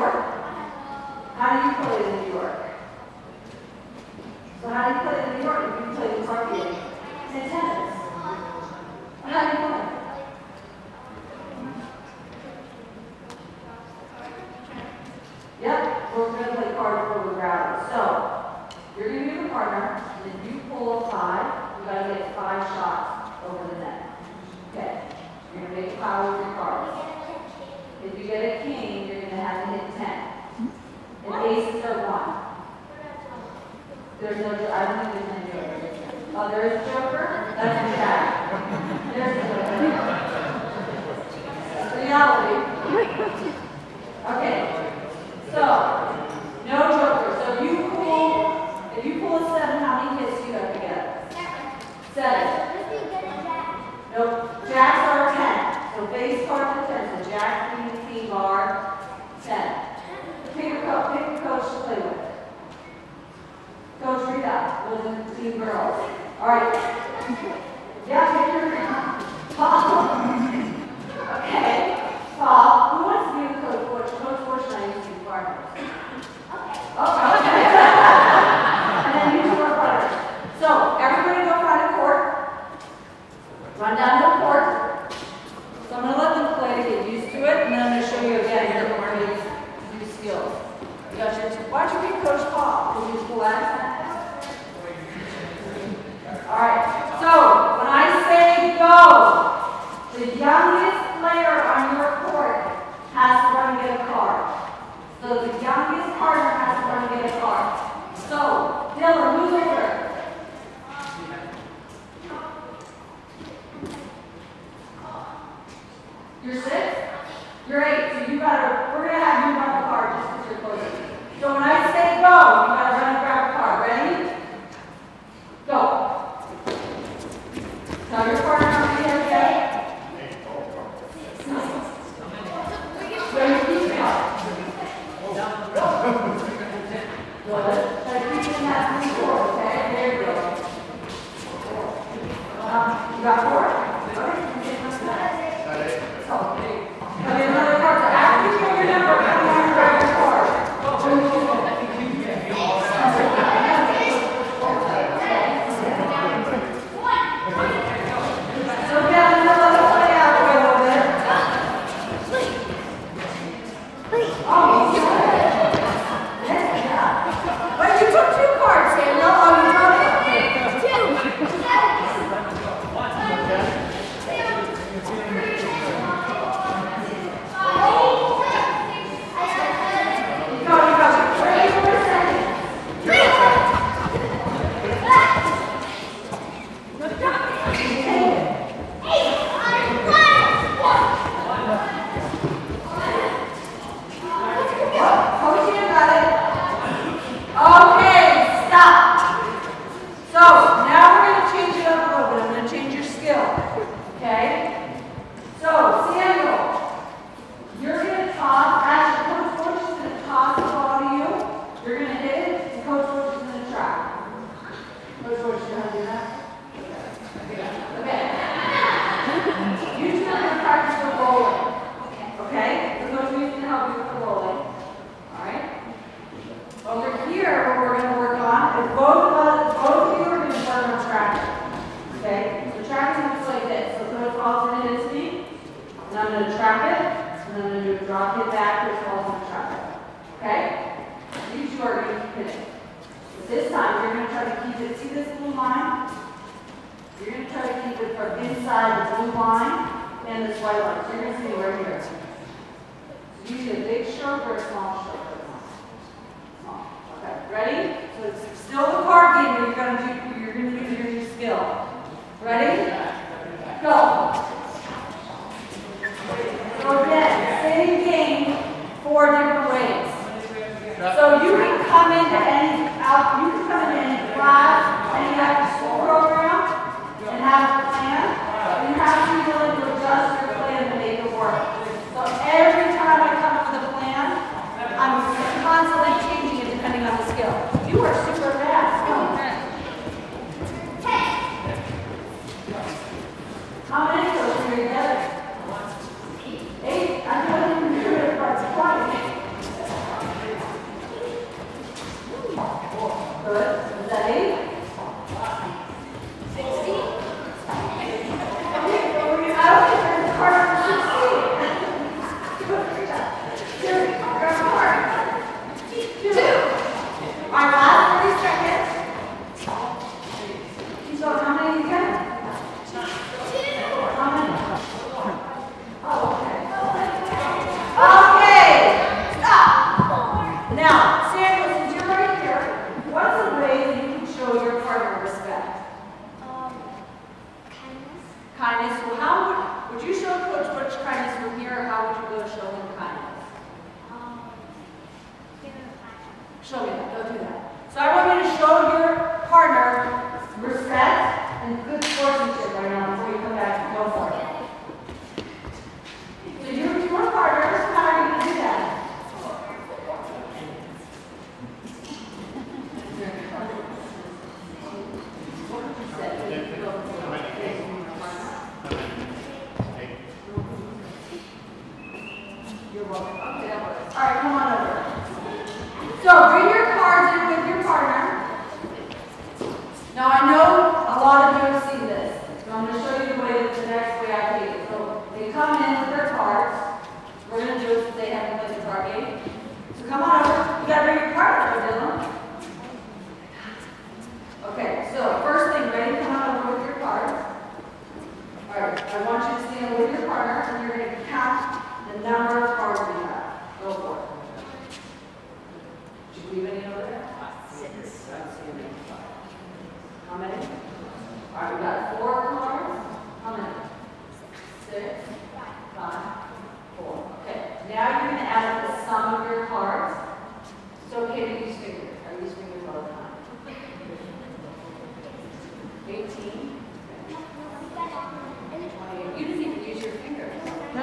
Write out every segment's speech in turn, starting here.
York? How do you play it in New York? So how do you play it in New York if you play the card game? Say tennis. How do you play? Yep, we're going to play card for the rally. So, you're going to give a partner, and if you pull a 5, you've got to get 5 shots over the net. Okay, you're going to make a pile with your cards. If you get a king, you're going to have to hit 10. And aces are 1. There's no, I don't think there's any joker. Oh, there is a joker? That's a jack. There's a joker. Reality. Okay, so, no joker. So if you pull a 7, how many hits do you have to get? 7. Nope, jacks are 10. So base cards are 10. So jack, queen are 10. Pick a coach to play with. Coach Rita, those are team girls. All right. Yeah, pick your Paul. Okay. Paul, who wants to be a coach? Coach Fortune, I used to be partners. Okay. And then you two are partners. So everybody go find a court. Run down to the court. So I'm going to let them play to get used to it, and then I'm going to show you again here what we're going to do skills. You got your, why don't you be Coach Paul? Will you pull that? All right. So when I say go, the youngest player on your court has to run and get a card. So the youngest partner has to run and get a card. So Dylan, who's over? You're 6? You're 8. So you gotta, we're gonna have you run the card just because you're closer. So when I say go, you gotta run and grab a card. Ready? Go. Tell your partner how many has yet. So you keep it up. Good. Try to keep it in that 4, okay? There you go. You got 4? Okay. Okay, another card. After you get your number, come on and grab your card. So again, I'm going to let it play out for a little bit. Oh, yeah. But you took 2 cards, Samuel. Oh, you dropped it. So Show me that. Go do that. So I want you to show your partner respect and good sportsmanship right now before you come back and go for it. So your partners, how are you going to do that? You're welcome. Okay, that works. All right, come on over. So bring your cards in with your partner. Now I know a lot of you have seen this, so I'm going to show you the next way I take it. So they come in with their cards. We're going to do it since they haven't played the card game. So come on over. You got to bring your partner, Dylan. Okay, so first thing, ready? Come on over with your cards. All right, I want you to stand with your partner, and you're going to count the number of cards we have. Go for it. Did you leave any over there? 6. How many? All right, we got 4 cards. How many? 6, 5, 4. Okay, now you're going to add up the sum of your cards. It's okay to use fingers. I use fingers all the time. 18. 28. You didn't even use your fingers.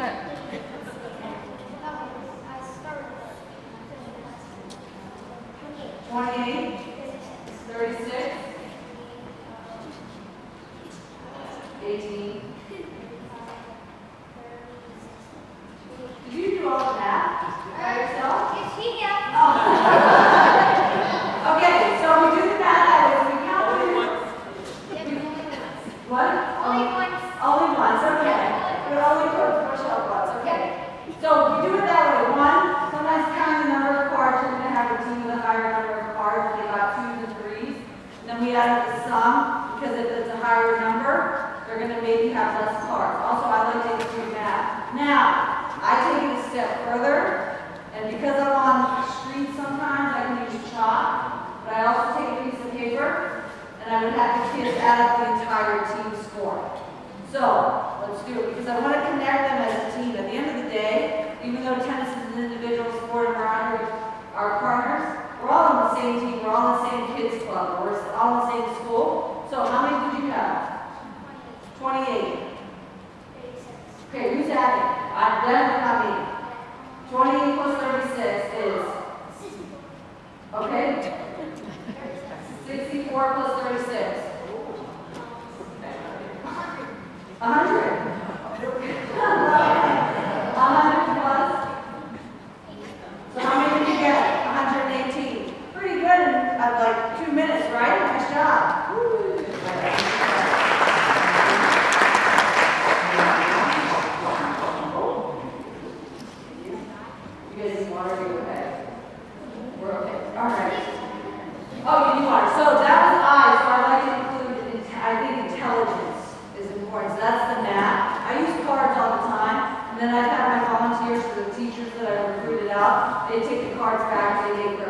28, 36, 18. Did you do all of that by yourself? Oh. Okay, so we do the math. We count them. What? Only once, okay. We only push up once, okay. So we do it that way. One, sometimes counting the number of cards, you're going to have a team with a higher number of cards. They got 2s and 3s. Then we add up the sum, because if it's a higher number, they're going to maybe have less cards. Also, I like to do math. Now, I take it a step further, and because I'm on the street sometimes, I can use chalk, but I also take a piece of paper, and I would have the kids add up the entire team score. So, let's do it, because I want to connect them as a team. At the end of the day, even though tennis is an individual sport and we're under our partners, we're all on the same team, we're all in the same kids club, we're all in the same school. So how many did you have? 28. Okay, who's adding? Definitely not me. 28 plus 36 is, okay? 64 plus 36. 100. 100 plus. So how many did you get? 118. Pretty good in like 2 minutes, right? Nice job. Woo. You guys need water? Are you okay? We're okay. All right. Oh, you need water. So that was I. So I like to include, I think intelligence is important. So that's the math. I use cards all the time. And then I've had my volunteers, the teachers that I recruited out, they take the cards back, they make their